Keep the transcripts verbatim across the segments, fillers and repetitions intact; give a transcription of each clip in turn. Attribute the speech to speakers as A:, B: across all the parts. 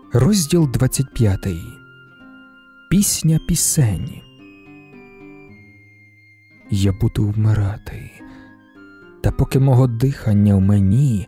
A: Розділ двадцять п'ятий. Пісня пісень. Я буду вмирати, та поки мого дихання в мені.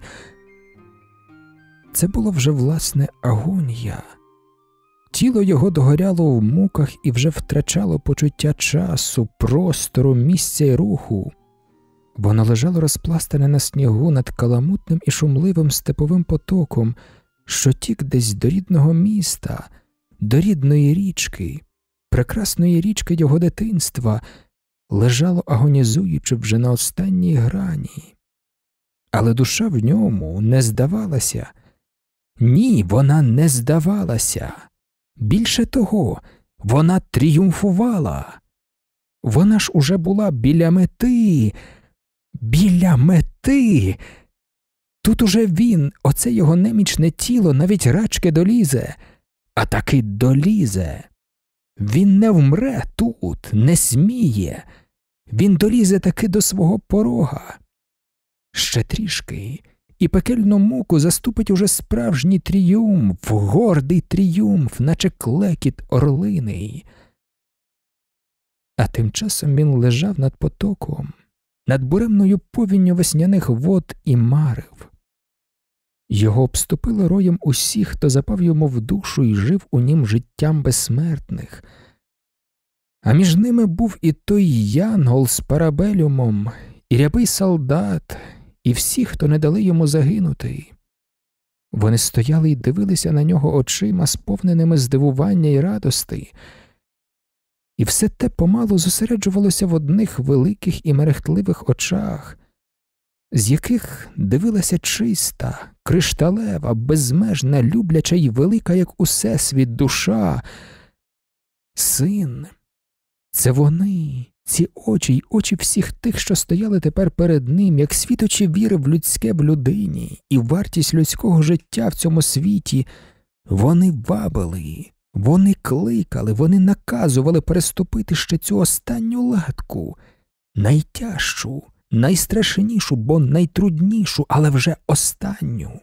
A: Це було вже власне агонія. Тіло його догоряло в муках і вже втрачало почуття часу, простору, місця й руху. Воно лежало розпластане на снігу над каламутним і шумливим степовим потоком, що тік десь до рідного міста, до рідної річки, прекрасної річки його дитинства, лежало агонізуючи вже на останній грані. Але душа в ньому не здавалася. Ні, вона не здавалася. Більше того, вона тріумфувала. Вона ж уже була біля мети, біля мети. Тут уже він, оце його немічне тіло, навіть рачки долізе, а таки долізе. Він не вмре тут, не сміє. Він долізе таки до свого порога. Ще трішки, і пекельну муку заступить уже справжній тріумф, гордий тріумф, наче клекіт орлиний. А тим часом він лежав над потоком, над буремною повінню весняних вод і марив. Його обступило роєм усіх, хто запав йому в душу і жив у нім життям безсмертних. А між ними був і той янгол з парабелюмом, і рябий солдат, і всі, хто не дали йому загинути. Вони стояли й дивилися на нього очима, сповненими здивування й радости. І все те помалу зосереджувалося в одних великих і мерехтливих очах, з яких дивилася чиста, кришталева, безмежна, любляча й велика, як усесвіт, душа. Син. Це вони, ці очі й очі всіх тих, що стояли тепер перед ним, як світочі віри в людське в людині і вартість людського життя в цьому світі. Вони вабили, вони кликали, вони наказували переступити ще цю останню латку, найтяжчу, найстрашнішу, бо найтруднішу, але вже останню.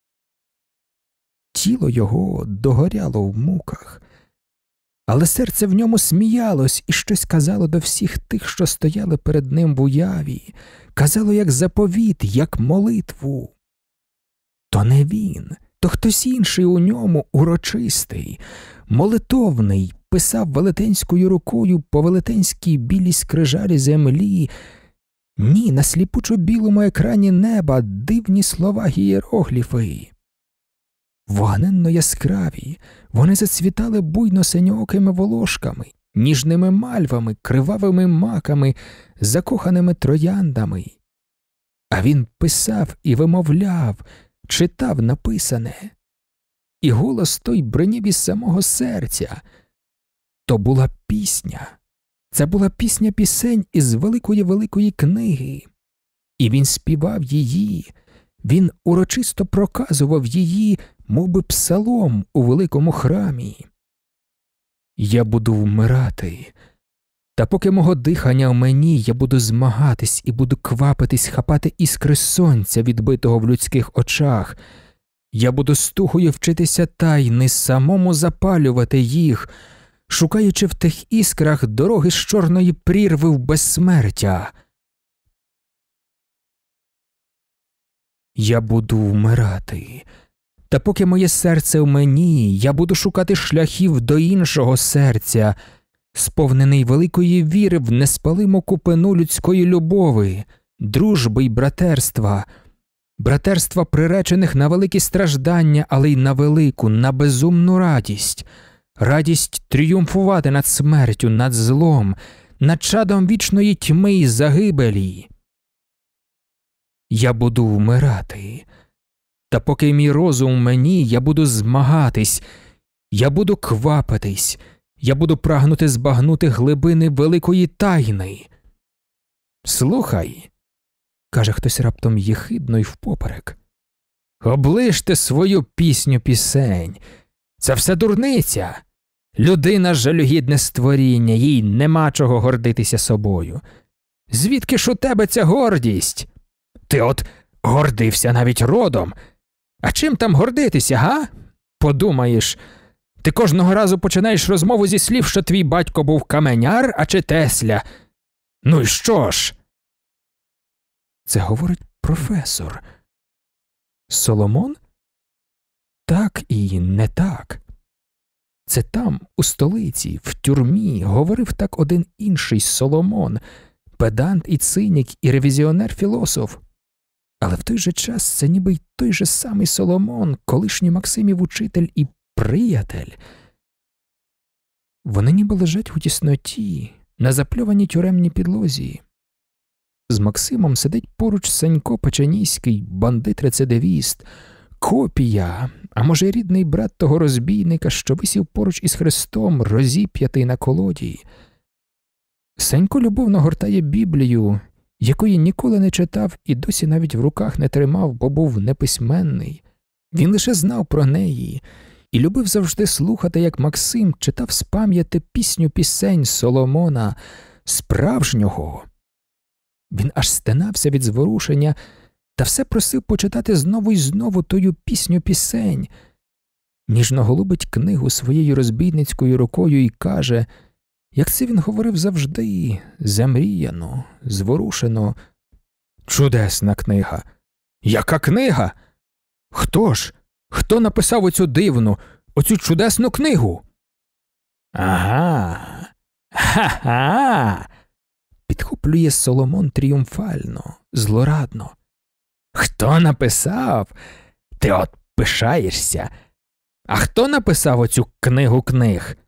A: Тіло його догоряло в муках, але серце в ньому сміялось і щось казало до всіх тих, що стояли перед ним в уяві, казало як заповіт, як молитву. То не він, то хтось інший у ньому, урочистий, молитовний, писав велетенською рукою по велетенській білій скрижалі землі. Ні, на сліпучо-білому екрані неба дивні слова гієрогліфи. Вогненно яскраві, вони зацвітали буйно синьоокими волошками, ніжними мальвами, кривавими маками, закоханими трояндами. А він писав і вимовляв, читав написане. І голос той бринів із самого серця. То була пісня. Це була пісня пісень із великої-великої книги. І він співав її, він урочисто проказував її, мов би псалом у великому храмі. Я буду вмирати, та поки мого дихання в мені, я буду змагатись і буду квапитись хапати іскри сонця, відбитого в людських очах. Я буду стугою вчитися тайни, самому запалювати їх, шукаючи в тих іскрах дороги з чорної прірви в безсмертя. Я буду вмирати, та поки моє серце в мені, я буду шукати шляхів до іншого серця, сповнений великої віри в неспалиму купину людської любови, дружби й братерства, братерства приречених на великі страждання, але й на велику, на безумну радість, радість тріумфувати над смертю, над злом, над чадом вічної тьми й загибелі. Я буду вмирати, та поки мій розум в мені, я буду змагатись, я буду квапитись, я буду прагнути збагнути глибини великої тайни. Слухай, каже хтось раптом єхидно й впоперек, оближте свою пісню пісень, це все дурниця. Людина – жалюгідне створіння, їй нема чого гордитися собою. Звідки ж у тебе ця гордість? Ти от гордився навіть родом. А чим там гордитися, га? Подумаєш, ти кожного разу починаєш розмову зі слів, що твій батько був каменяр, а чи Тесля. Ну і що ж? Це говорить професор. Соломон? Так і не так. Це там, у столиці, в тюрмі, говорив так один інший Соломон, педант і цинік, і ревізіонер-філософ. Але в той же час це ніби й той же самий Соломон, колишній Максимів учитель і приятель. Вони ніби лежать у тісноті, на запльованій тюремній підлозі. З Максимом сидить поруч Санько Печеніський, бандит-рецидивіст, копія, а може й рідний брат того розбійника, що висів поруч із Христом, розіп'ятий на колоді. Санько любовно гортає Біблію, якої ніколи не читав і досі навіть в руках не тримав, бо був неписьменний. Він лише знав про неї і любив завжди слухати, як Максим читав з пам'яті пісню пісень Соломона, справжнього. Він аж стенався від зворушення та все просив почитати знову й знову тою пісню пісень. Ніжно голубить книгу своєю розбійницькою рукою і каже, як це він говорив завжди, замріяно, зворушено: «Чудесна книга! Яка книга? Хто ж? Хто написав оцю дивну, оцю чудесну книгу?» «Ага! Ха-ха!» підхоплює Соломон тріумфально, злорадно. «Хто написав? Ти от пишаєшся! А хто написав оцю книгу книг?»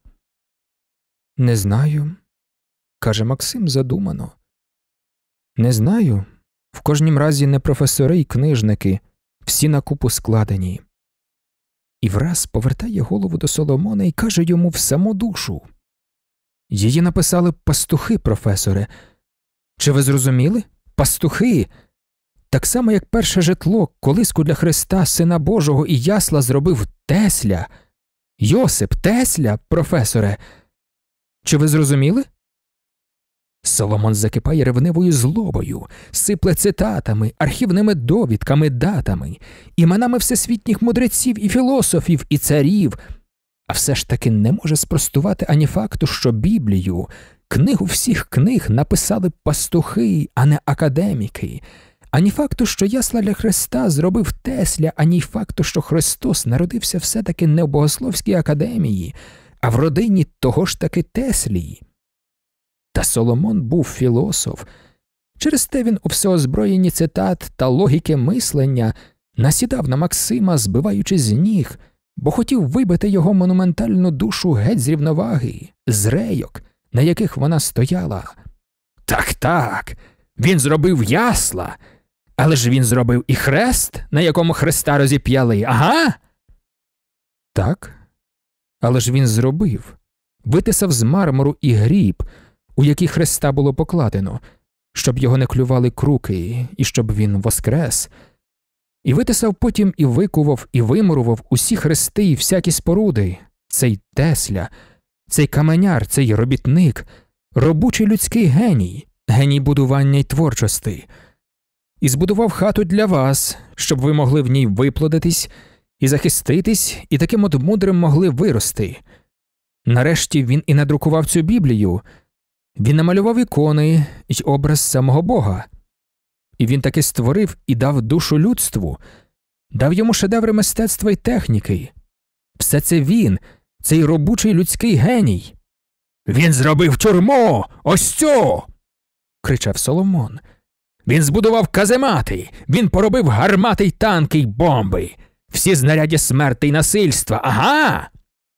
A: «Не знаю», – каже Максим задумано. «Не знаю. В кожнім разі не професори й книжники, всі на купу складені». І враз повертає голову до Соломона і каже йому в саму душу: «Її написали пастухи, професоре. Чи ви зрозуміли? Пастухи! Так само, як перше житло, колиску для Христа, Сина Божого і ясла зробив Тесля. Йосип Тесля, професоре! Чи ви зрозуміли?» Соломон закипає ревнивою злобою, сипле цитатами, архівними довідками, датами, іменами всесвітніх мудреців і філософів, і царів, а все ж таки не може спростувати ані факту, що Біблію, книгу всіх книг, написали пастухи, а не академіки, ані факту, що ясла для Христа зробив Тесля, ані факту, що Христос народився все-таки не в богословській академії, а в родині того ж таки Теслі. Та Соломон був філософ. Через те він у всеозброєнні цитат та логіки мислення насідав на Максима, збиваючи з ніг, бо хотів вибити його монументальну душу геть з рівноваги, з рейок, на яких вона стояла. «Так-так, він зробив ясла, але ж він зробив і хрест, на якому Христа розіп'яли, ага?» «Так, але ж він зробив, витисав з мармуру і гріб, у який Христа було покладено, щоб його не клювали круки, і щоб він воскрес. І витисав потім і викував, і вимурував усі хрести і всякі споруди. Цей Тесля, цей каменяр, цей робітник, робочий людський геній, геній будування й творчості. І збудував хату для вас, щоб ви могли в ній виплодитись і захиститись, і таким от мудрим могли вирости. Нарешті він і надрукував цю Біблію. Він намалював ікони й образ самого Бога. І він таки створив і дав душу людству, дав йому шедеври мистецтва й техніки. Все це він, цей робочий людський геній. «Він зробив тюрму! Ось цю!» – кричав Соломон. «Він збудував каземати! Він поробив гармати й танки й бомби! Всі знаряддя смерти й насильства! Ага!»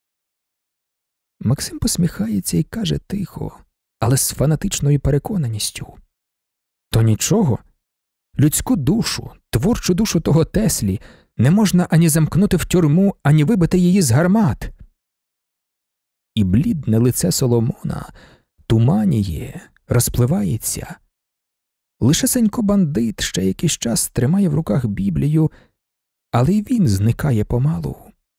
A: Максим посміхається і каже тихо, але з фанатичною переконаністю: «То нічого. Людську душу, творчу душу того Теслі не можна ані замкнути в тюрму, ані вибити її з гармат». І блідне лице Соломона туманіє, розпливається. Лише Санько-бандит ще якийсь час тримає в руках Біблію, але й він зникає помалу.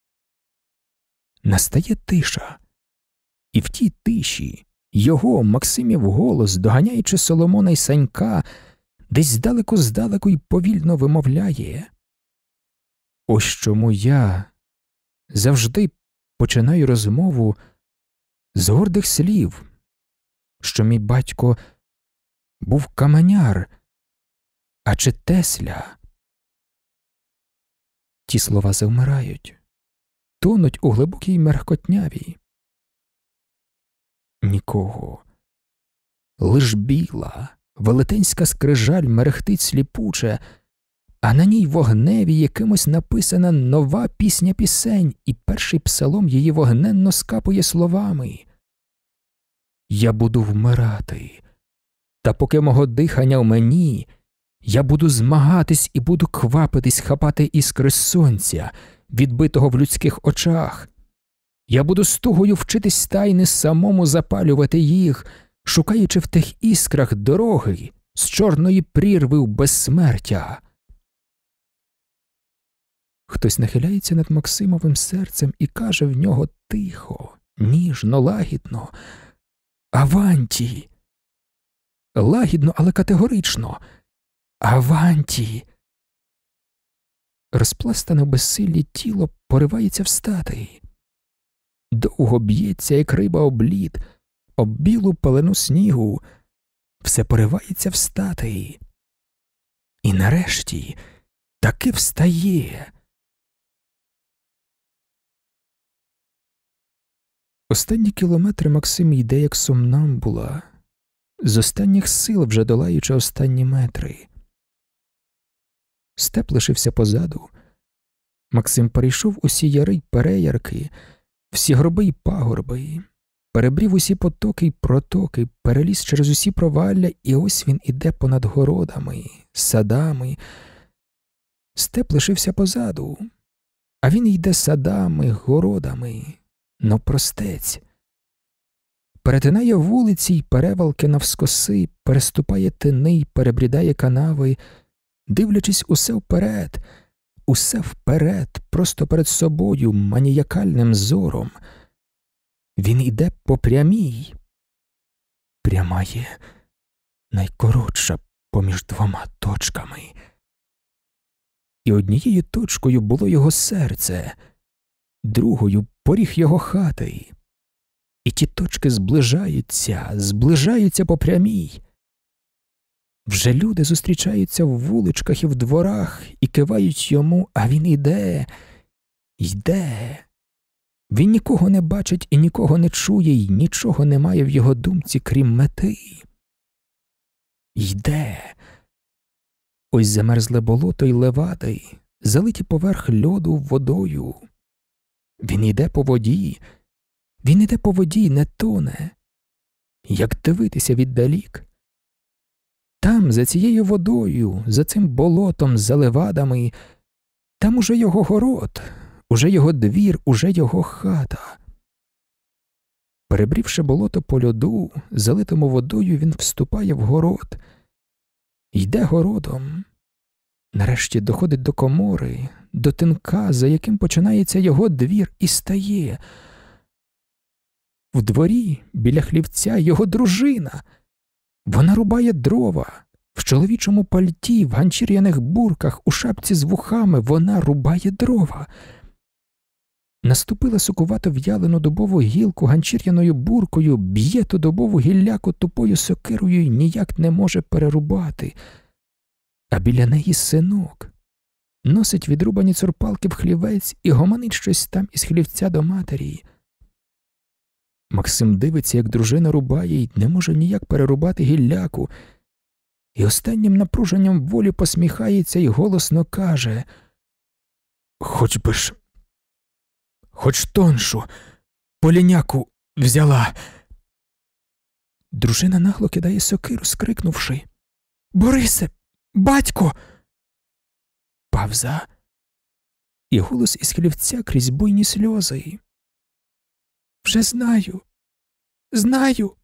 A: Настає тиша. І в тій тиші його, Максимів голос, доганяючи Соломона й Санька, десь здалеку-здалеку й повільно вимовляє: «Ось чому я завжди починаю розмову з гордих слів, що мій батько був каменяр, а чи Тесля. Ті слова завмирають, тонуть у глибокій мерхкотняві. Нікого. Лиш біла, велетенська скрижаль мерехтить сліпуче, а на ній вогневі якимось написана нова пісня пісень, і перший псалом її вогненно скапує словами: «Я буду вмирати, та поки мого дихання в мені, я буду змагатись і буду квапитись хапати іскри сонця, відбитого в людських очах. Я буду з тугою вчитись тайни самому запалювати їх, шукаючи в тих іскрах дороги з чорної прірви в безсмертя». Хтось нахиляється над Максимовим серцем і каже в нього тихо, ніжно, лагідно: «Аванті!» Лагідно, але категорично: «Аванті!» Розпластане в безсиллі тіло поривається встати. Довго б'ється, як риба об лід, об білу пелену снігу. Все поривається встати. І нарешті таки встає. Останні кілометри Максим йде як сомнамбула, з останніх сил вже долаючи останні метри. Степ лишився позаду. Максим перейшов усі яри й переярки, всі гроби й пагорби, перебрів усі потоки й протоки, переліз через усі провалля, і ось він іде понад городами, садами. Степ лишився позаду, а він йде садами, городами, навпростець. Перетинає вулиці й перевалки навскоси, переступає тини й перебрідає канави, дивлячись усе вперед, усе вперед, просто перед собою, маніякальним зором. Він іде по прямій. Пряма є найкоротша поміж двома точками. І однією точкою було його серце, другою – поріг його хати. І ті точки зближаються, зближаються по прямій. Вже люди зустрічаються в вуличках і в дворах і кивають йому, а він іде, йде. Він нікого не бачить і нікого не чує, і нічого немає в його думці, крім мети. Йде. Ось замерзле болото й левади, залиті поверх льоду водою. Він йде по воді, він іде по воді й не тоне. Як дивитися віддалік? Там, за цією водою, за цим болотом, за левадами, там уже його город, уже його двір, уже його хата. Перебрівши болото по льоду, залитому водою, він вступає в город. Йде городом. Нарешті доходить до комори, до тинка, за яким починається його двір, і стає. В дворі, біля хлівця, його дружина. Вона рубає дрова. В чоловічому пальті, в ганчір'яних бурках, у шапці з вухами вона рубає дрова. Наступила сукувато в'ялену дубову гілку ганчір'яною буркою, б'є ту дубову гілляку тупою сокирою й ніяк не може перерубати. А біля неї синок. Носить відрубані цурпалки в хлівець і гомонить щось там із хлівця до матері. Максим дивиться, як дружина рубає й не може ніяк перерубати гілляку. І останнім напруженням волі посміхається і голосно каже: «Хоч би ж, хоч тоншу, поліняку взяла». Дружина нагло кидає сокиру, скрикнувши: «Борисе! Батько!» Павза. І голос із хлівця крізь буйні сльози: «Вже знаю, знаю».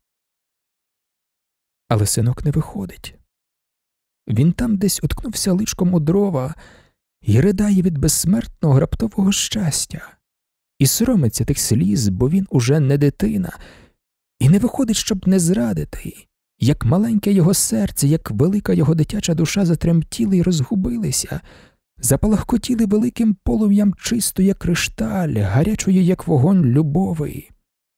A: Але синок не виходить. Він там десь уткнувся личком у дрова і ридає від безсмертного раптового щастя. І соромиться тих сліз, бо він уже не дитина, і не виходить, щоб не зрадити. Як маленьке його серце, як велика його дитяча душа затремтіли й розгубилися, запалахкотіли великим полум'ям чисто, як кришталь, гарячою, як вогонь любови.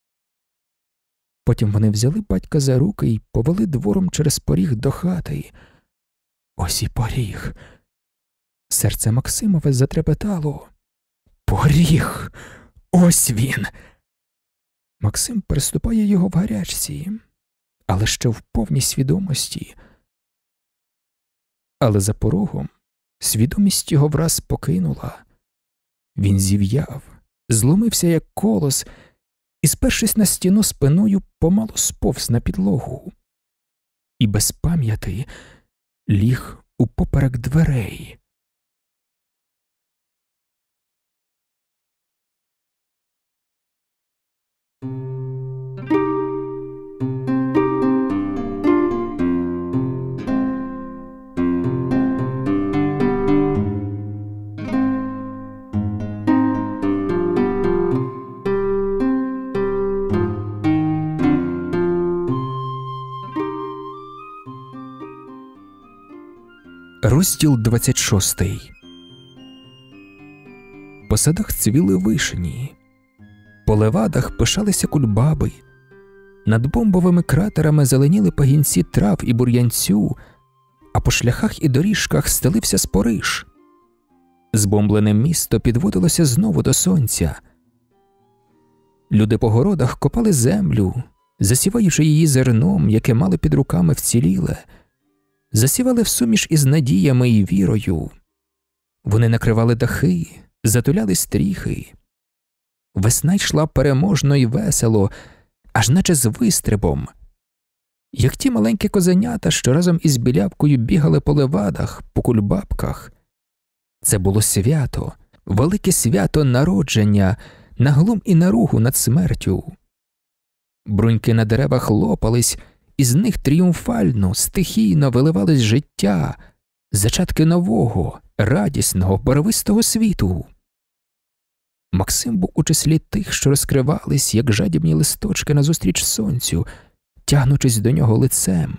A: Потім вони взяли батька за руки й повели двором через поріг до хати. Ось і поріг. Серце Максимове затрепетало. Поріг! Ось він! Максим переступає його в гарячці, але ще в повній свідомості. Але за порогом свідомість його враз покинула. Він зів'яв, зломився, як колос, і, спершись на стіну спиною, помалу сповз на підлогу. І без пам'яті ліг упоперек дверей. Розділ двадцять шостий. По садах цвіли вишні, по левадах пишалися кульбаби, над бомбовими кратерами зеленіли пагінці трав і бур'янцю, а по шляхах і доріжках стелився спориш. Збомблене місто підводилося знову до сонця. Люди по городах копали землю, засіваючи її зерном, яке мало під руками вціліле, засівали всуміж із надіями і вірою. Вони накривали дахи, затуляли стріхи. Весна йшла переможно і весело, аж наче з вистрибом. Як ті маленькі козенята, що разом із білявкою бігали по левадах, по кульбабках. Це було свято, велике свято народження, на глум і наругу над смертю. Бруньки на деревах лопались, із них тріумфально, стихійно виливалось життя, зачатки нового, радісного, барвистого світу. Максим був у числі тих, що розкривались, як жадібні листочки назустріч сонцю, тягнучись до нього лицем.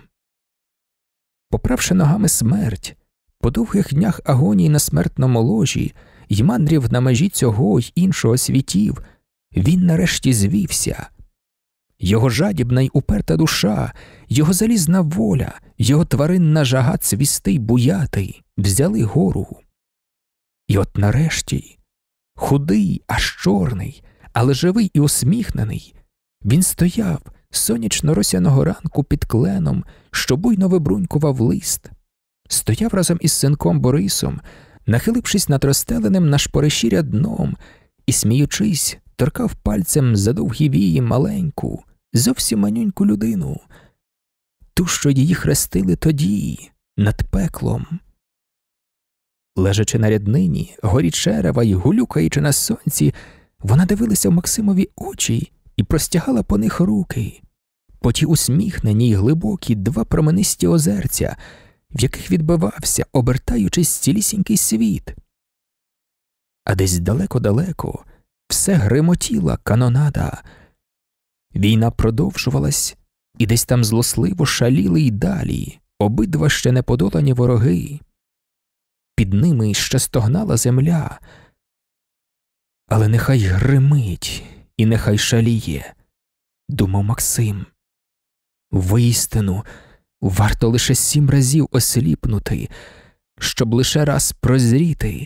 A: Поправши ногами смерть, по довгих днях агонії на смертному ложі й мандрів на межі цього й іншого світів, він нарешті звівся. Його жадібна й уперта душа, його залізна воля, його тваринна жага цвісти й буяти взяли гору. І от нарешті, худий, аж чорний, але живий і усміхнений, він стояв сонячно-росяного ранку під кленом, що буйно вибрунькував лист. Стояв разом із синком Борисом, нахилившись над розстеленим на шпориші рядном, і, сміючись, торкав пальцем за довгі вії маленьку, зовсім манюньку людину, ту, що її хрестили тоді, над пеклом. Лежачи на ряднині, горі черева й гулюкаючи на сонці, вона дивилася в Максимові очі і простягала по них руки, по ті усміхнені й глибокі два променисті озерця, в яких відбивався, обертаючись, цілісінький світ. А десь далеко-далеко все гримотіла канонада. Війна продовжувалась, і десь там злосливо шаліли й далі обидва ще не подолані вороги. Під ними ще стогнала земля. Але нехай гримить і нехай шаліє, думав Максим. Воістину, варто лише сім разів осліпнути, щоб лише раз прозріти.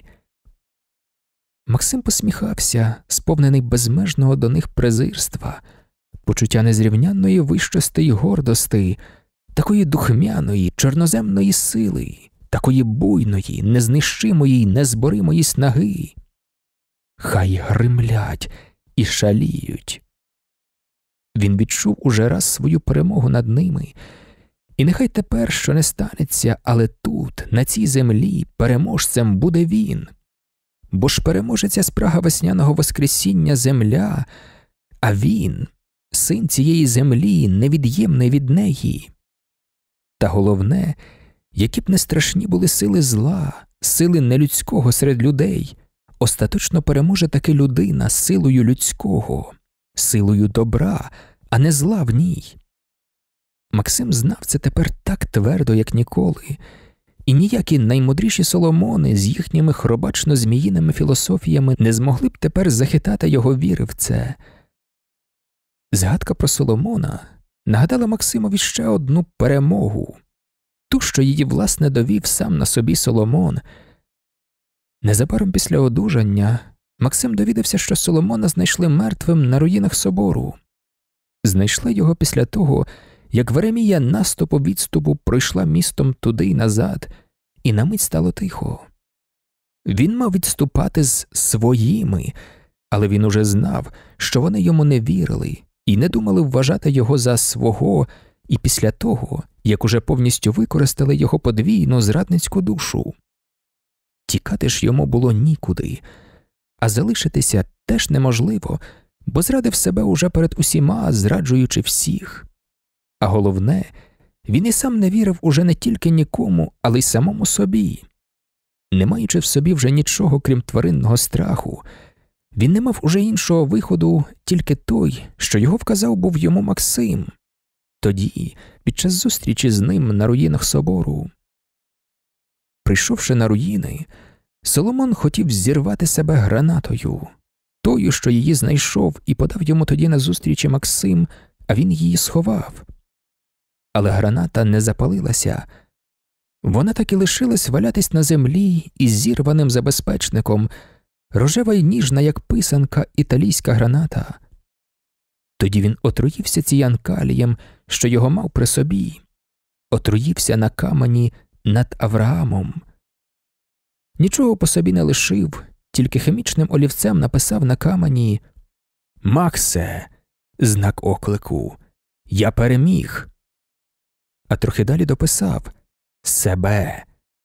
A: Максим посміхався, сповнений безмежного до них презирства, почуття незрівнянної вищости й гордости, такої духмяної, чорноземної сили, такої буйної, незнищимої й незборимої снаги. Хай гримлять і шаліють. Він відчув уже раз свою перемогу над ними, і нехай тепер, що не станеться, але тут, на цій землі, переможцем буде він. Бо ж переможеться спрага весняного воскресіння земля, а він – син цієї землі, невід'ємний від неї. Та головне, які б не страшні були сили зла, сили нелюдського серед людей, остаточно переможе таки людина силою людського, силою добра, а не зла в ній. Максим знав це тепер так твердо, як ніколи, І ніякі наймудріші Соломони з їхніми хробачно-зміїними філософіями не змогли б тепер захитати його віри в це. Згадка про Соломона нагадала Максимові ще одну перемогу, ту, що її власне довів сам на собі Соломон. Незабаром після одужання Максим довідався, що Соломона знайшли мертвим на руїнах собору. Знайшли його після того, як Веремія наступу-відступу пройшла містом туди й назад, і на мить стало тихо. Він мав відступати з своїми, але він уже знав, що вони йому не вірили і не думали вважати його за свого, і після того, як уже повністю використали його подвійну зрадницьку душу. Тікати ж йому було нікуди, а залишитися теж неможливо, бо зрадив себе уже перед усіма, зраджуючи всіх. А головне, він і сам не вірив уже не тільки нікому, але й самому собі. Не маючи в собі вже нічого, крім тваринного страху, він не мав уже іншого виходу, тільки той, що його вказав був йому Максим. Тоді, під час зустрічі з ним на руїнах собору. Прийшовши на руїни, Соломон хотів зірвати себе гранатою, тою, що її знайшов і подав йому тоді на зустрічі Максим, а він її сховав. Але граната не запалилася. Вона так і лишилась валятись на землі із зірваним забезпечником, рожева й ніжна, як писанка, італійська граната. Тоді він отруївся ціянкалієм, що його мав при собі. Отруївся на камені над Авраамом. Нічого по собі не лишив, тільки хімічним олівцем написав на камені «Максе!» знак оклику «Я переміг!» А трохи далі дописав «Себе!».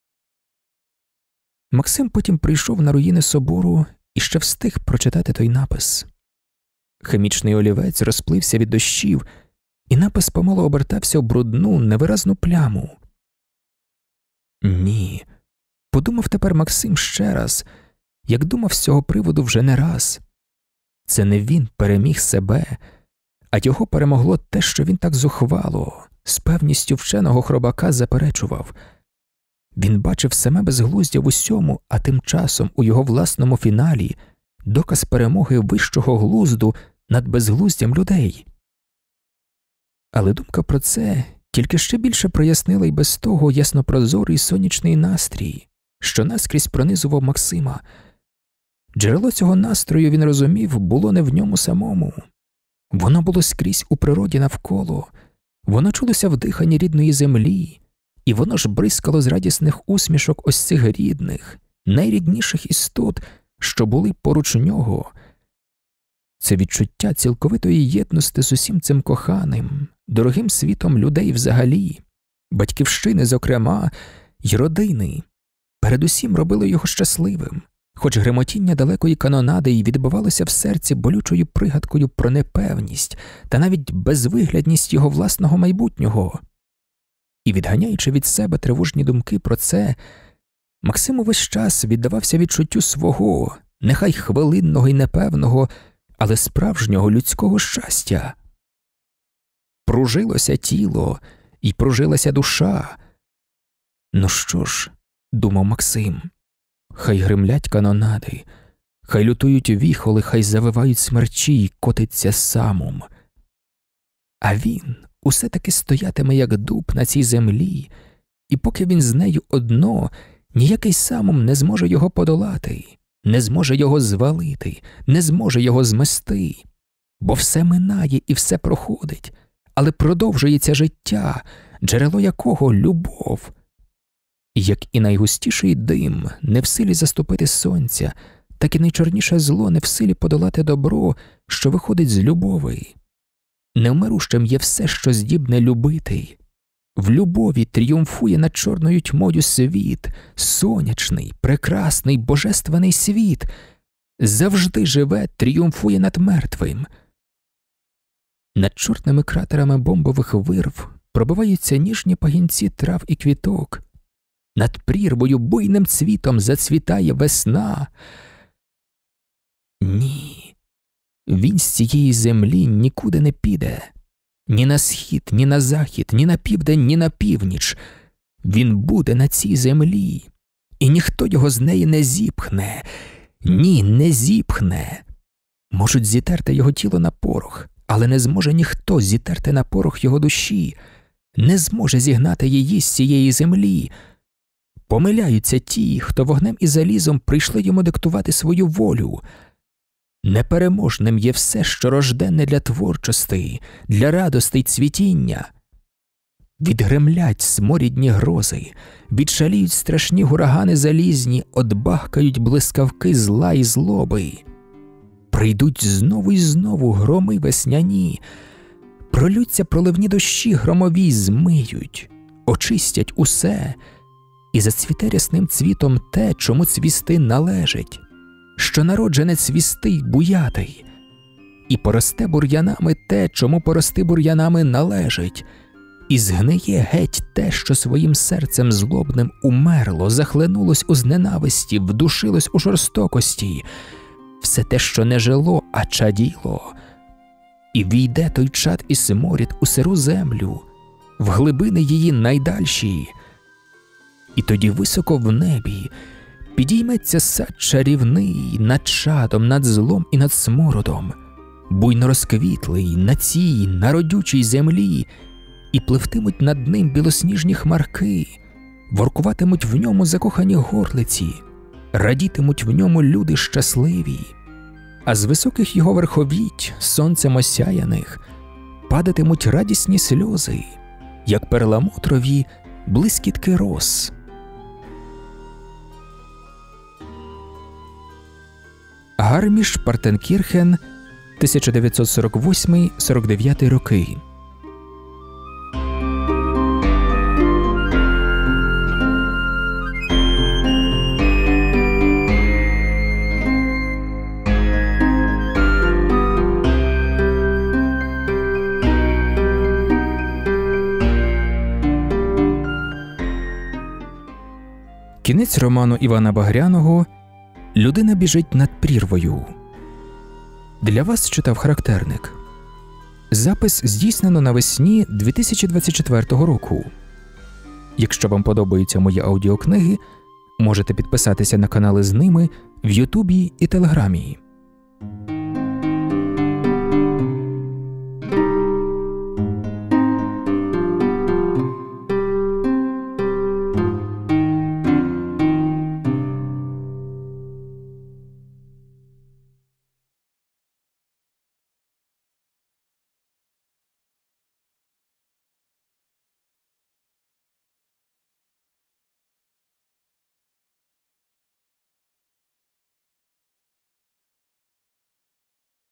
A: Максим потім прийшов на руїни собору і ще встиг прочитати той напис. Хімічний олівець розплився від дощів, і напис помало обертався в брудну, невиразну пляму. Ні, подумав тепер Максим ще раз, як думав з цього приводу вже не раз. Це не він переміг себе, а його перемогло те, що він так зухвало, з певністю вченого хробака заперечував. Він бачив саме безглуздя в усьому, а тим часом у його власному фіналі доказ перемоги вищого глузду над безглуздям людей. Але думка про це тільки ще більше прояснила й без того яснопрозорий сонячний настрій, що наскрізь пронизував Максима. Джерело цього настрою, він розумів, було не в ньому самому. Воно було скрізь у природі навколо, воно чулося в диханні рідної землі, і воно ж бризкало з радісних усмішок ось цих рідних, найрідніших істот, що були поруч нього. Це відчуття цілковитої єдності з усім цим коханим, дорогим світом людей взагалі, батьківщини зокрема, й родини, передусім робило його щасливим, хоч гремотіння далекої канонади й відбивалося в серці болючою пригадкою про непевність та навіть безвиглядність його власного майбутнього. І відганяючи від себе тривожні думки про це, Максим увесь час віддавався відчуттю свого, нехай хвилинного й непевного, але справжнього людського щастя. Пружилося тіло, і пружилася душа. Ну що ж, думав Максим, хай гримлять канонади, хай лютують віхоли, хай завивають смерчі й котиться самом. А він усе-таки стоятиме як дуб на цій землі, і поки він з нею одно, ніякий самом не зможе його подолати, не зможе його звалити, не зможе його змести, бо все минає і все проходить, але продовжується життя, джерело якого – любов. Як і найгустіший дим не в силі заступити сонця, так і найчорніше зло не в силі подолати добро, що виходить з любови. Невмирущим є все, що здібне любити. В любові тріумфує над чорною тьмою світ, сонячний, прекрасний, божественний світ. Завжди живе, тріумфує над мертвим. Над чорними кратерами бомбових вирв пробиваються ніжні пагінці трав і квіток. Над прірвою буйним цвітом зацвітає весна. Ні, він з цієї землі нікуди не піде. Ні на схід, ні на захід, ні на південь, ні на північ. Він буде на цій землі, і ніхто його з неї не зіпхне. Ні, не зіпхне. Можуть зітерти його тіло на порох, але не зможе ніхто зітерти на порох його душі, не зможе зігнати її з цієї землі. Помиляються ті, хто вогнем і залізом прийшли йому диктувати свою волю. Непереможним є все, що рожденне для творчості, для радости й цвітіння. Відгремлять сморідні грози, відшаліють страшні гурагани залізні, одбахкають блискавки зла й злоби. Прийдуть знову й знову громи весняні, пролються проливні дощі громові, змиють, очистять усе, і зацвіте рясним цвітом те, чому цвісти належить, що народжене цвісти й буяти, і поросте бур'янами те, чому порости бур'янами належить, і згниє геть те, що своїм серцем злобним умерло, захлинулось у зненависті, вдушилось у жорстокості, все те, що не жило, а чаділо, і війде той чад і сморід у сиру землю, в глибини її найдальші. І тоді високо в небі підійметься сад чарівний над чадом, над злом і над смородом, буйно розквітлий на цій народючій землі, і пливтимуть над ним білосніжні хмарки, воркуватимуть в ньому закохані горлиці, радітимуть в ньому люди щасливі, а з високих його верховіть, сонцем осяяних, падатимуть радісні сльози, як перламутрові блискітки роз. Гарміш-Партенкірхен, тисяча дев'ятсот сорок восьмий — сорок дев'ятий роки. Кінець роману Івана Багряного «Людина біжить над прірвою». Для вас читав Характерник. Запис здійснено навесні дві тисячі двадцять четвертого року. Якщо вам подобаються мої аудіокниги, можете підписатися на канали з ними в Ютубі і Телеграмі.